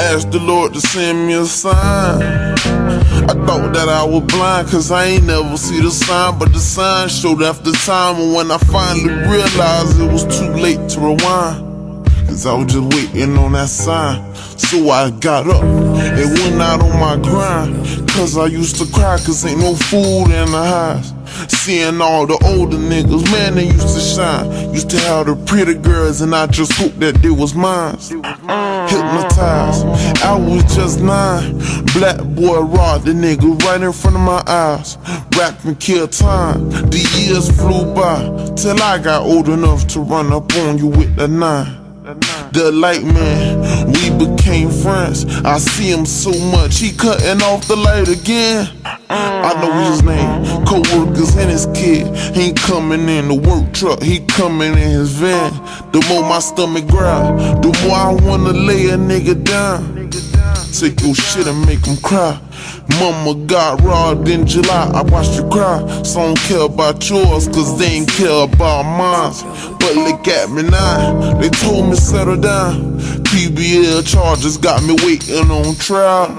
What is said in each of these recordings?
asked the Lord to send me a sign. I thought that I was blind, cause I ain't never see the sign, but the sign showed after time. And when I finally realized it was too late to rewind, cause I was just waiting on that sign. So I got up and went out on my grind, cause I used to cry cause ain't no food in the house. Seeing all the older niggas, man, they used to shine. Used to have the pretty girls, and I just hoped that they was mine. Hypnotized, I was just 9. Black boy robbed the nigga right in front of my eyes. Rap and kill time, the years flew by, till I got old enough to run up on you with the 9. The light man, we became friends. I see him so much, he cutting off the light again. I know his name, co-workers and his kid. He ain't coming in the work truck, he coming in his van. The more my stomach growl, the more I wanna lay a nigga down. Take your shit and make him cry. Mama got robbed in July, I watched you cry. So I don't care about yours, cause they ain't care about mine. But look at me now, they told me settle down. PBL charges got me waiting on trial.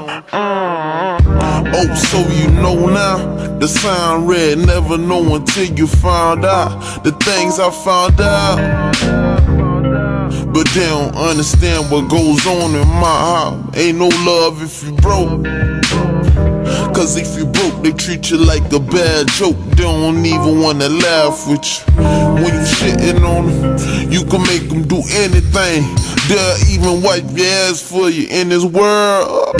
Oh, so you know now, the sign read, never know until you found out the things I found out. But they don't understand what goes on in my house. Ain't no love if you broke, cause if you broke, they treat you like a bad joke. They don't even wanna laugh with you. When you shitting on them, you can make them do anything. They'll even wipe your ass for you in this world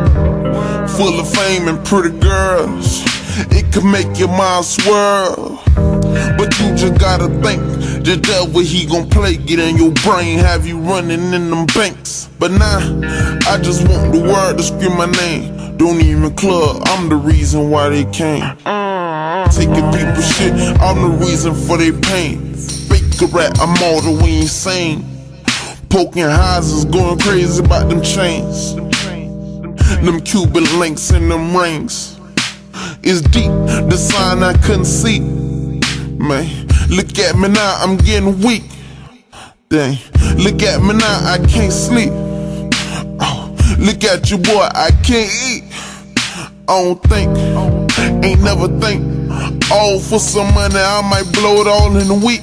full of fame and pretty girls. It can make your mind swirl, but you just gotta think, the devil he gon' play, get in your brain, have you running in them banks. But now, I just want the world to scream my name. Don't even club, I'm the reason why they came. Taking people's shit, I'm the reason for their pain. Fake a rat, I'm all the way insane. Poking houses, going crazy about them chains. Them Cuban links and them rings. It's deep, the sign I couldn't see. Man, look at me now, I'm getting weak. Dang, look at me now, I can't sleep. Oh, look at you boy, I can't eat. I don't think, ain't never think. All for some money, I might blow it all in a week.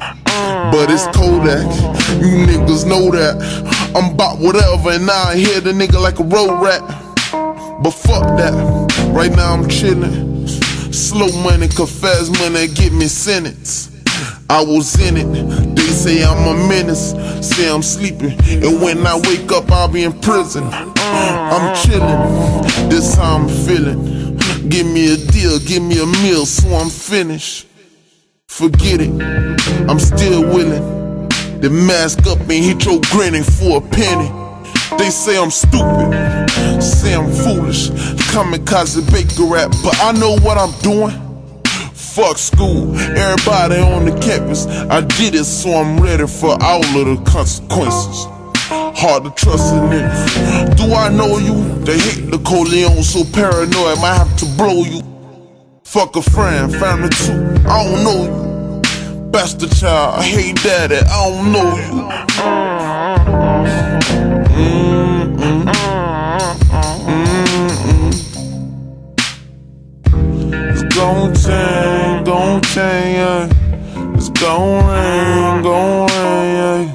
But it's Kodak, you niggas know that. I'm about whatever, and now I hear the nigga like a road rat. But fuck that, right now I'm chillin'. Slow money, confess money, get me sentenced. I was in it, they say I'm a menace. Say I'm sleeping, and when I wake up I'll be in prison. I'm chillin', this how I'm feeling. Give me a deal, give me a meal, so I'm finished. Forget it, I'm still willing. The mask up and hit your grinning for a penny. They say I'm stupid, say I'm foolish, kamikaze baker rap, but I know what I'm doing. Fuck school, everybody on the campus, I did it, so I'm ready for all of the consequences. Hard to trust in niggas. Do I know you? They hate the Corleone, so paranoid, might have to blow you. Fuck a friend, family too, I don't know you. Bastard child, I hate daddy, I don't know you. It's gon' change, yeah. It's gon' rain, yeah.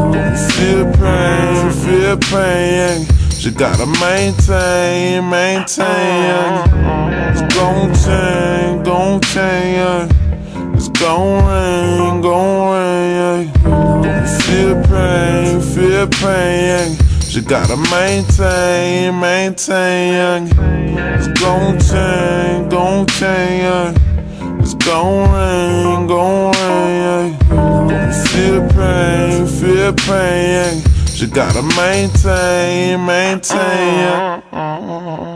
Feel pain, yeah. You gotta maintain, yeah. It's gon' change, yeah. It's gon' rain, yeah. Feel pain, yeah. You gotta maintain, yeah. It's gon' change, yeah. It's gon' rain, yeah. Feel pain, yeah. You gotta maintain, yeah.